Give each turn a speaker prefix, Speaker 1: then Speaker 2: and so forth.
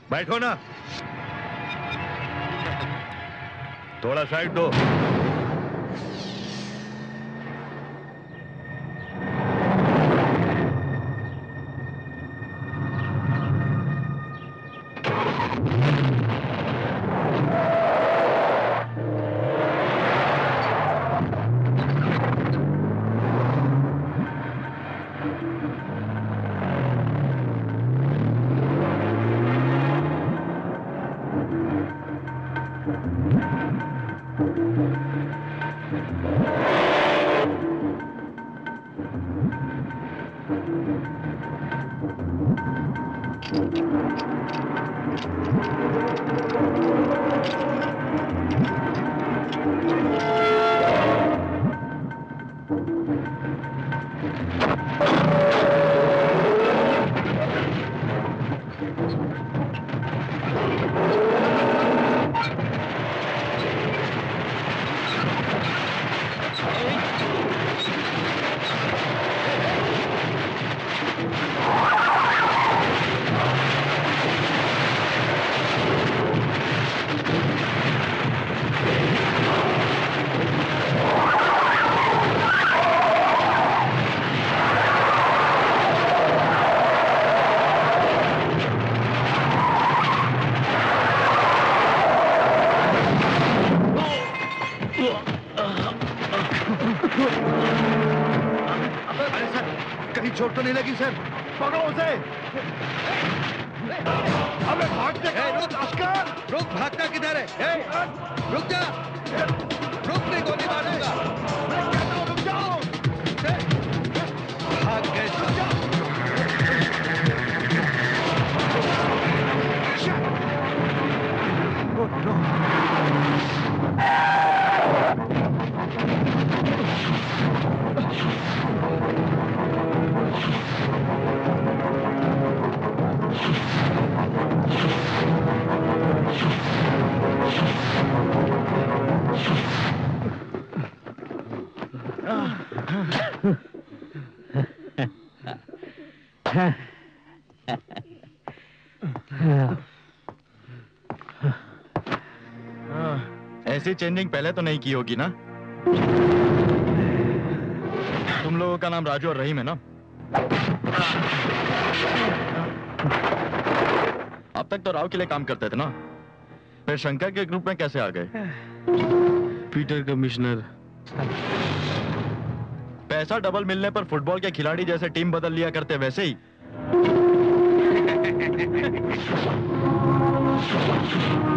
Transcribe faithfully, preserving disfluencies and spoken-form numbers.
Speaker 1: बैठो ना, थोड़ा साइड दो।
Speaker 2: ऐसी चेंजिंग पहले तो नहीं की होगी ना? तुम लोगों का नाम राजू और रहीम है ना? अब तक तो राव के लिए काम करते थे ना? फिर शंकर के ग्रुप में कैसे आ गए?
Speaker 3: पीटर कमिश्नर,
Speaker 2: पैसा डबल मिलने पर फुटबॉल के खिलाड़ी जैसे टीम बदल लिया करते वैसे ही।